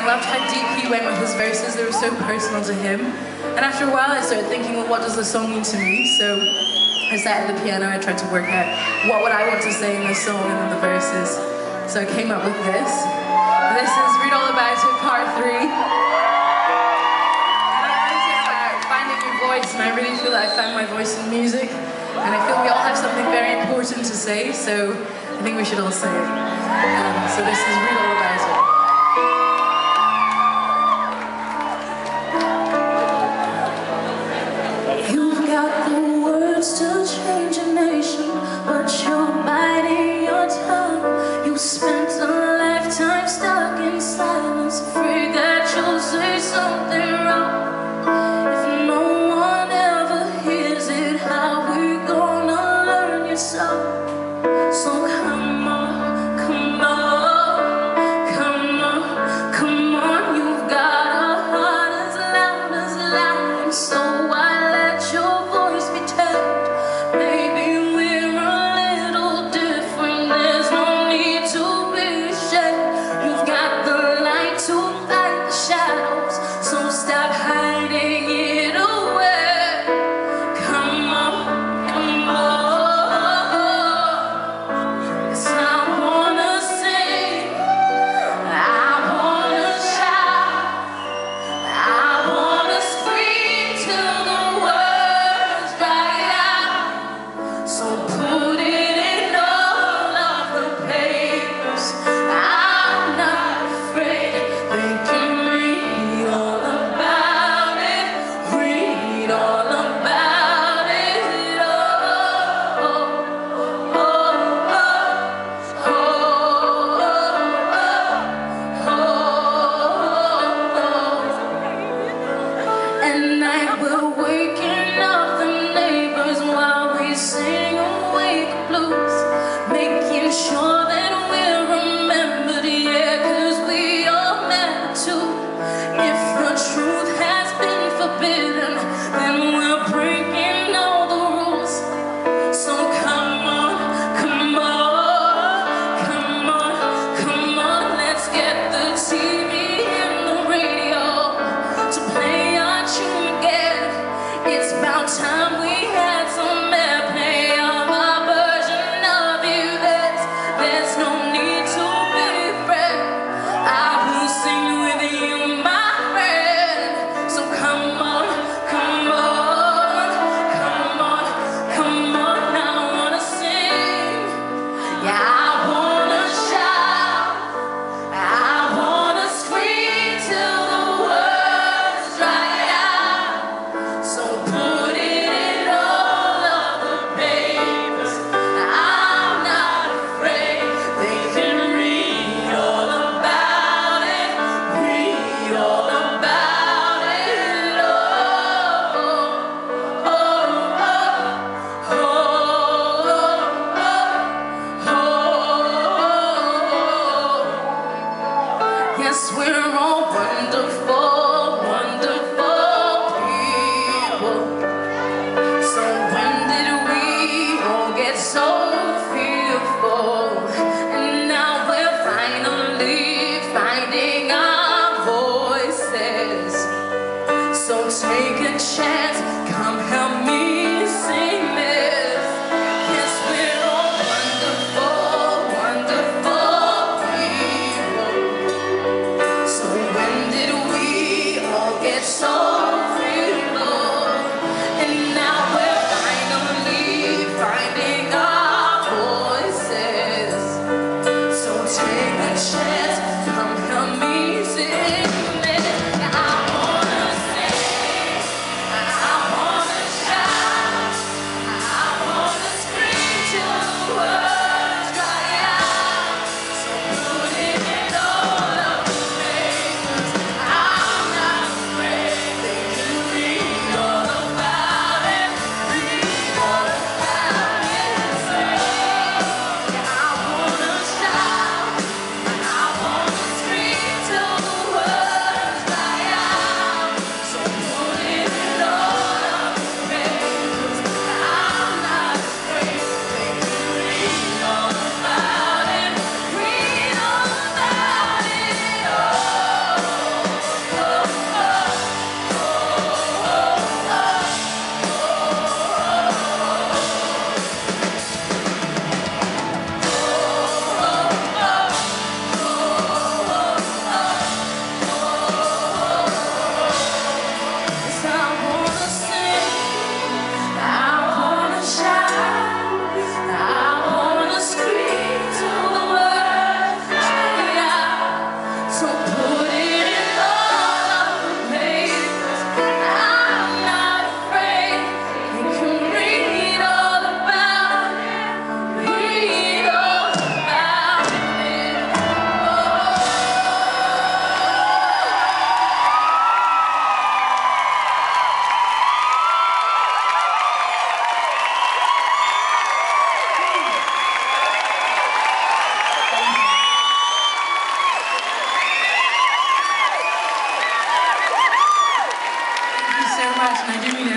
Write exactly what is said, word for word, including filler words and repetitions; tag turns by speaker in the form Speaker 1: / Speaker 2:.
Speaker 1: I loved how deep he went with his verses. They were so personal to him. And after a while I started thinking, well, what does the song mean to me? So I sat at the piano, I tried to work out what would I want to say in the song and in the verses. So I came up with this. This is Read All About It, part three. And I wrote it about finding your voice, and I really feel that I found my voice in music. And I feel we all have something very important to say, so I think we should all say it. Um, so this is Read All About It. You've got the words to change a nation, but you're biting your tongue. You spent a lifetime stuck in silence, afraid that you'll say something wrong. If no one ever hears it, how we gonna learn your song? So come on, come on, come Nigeria.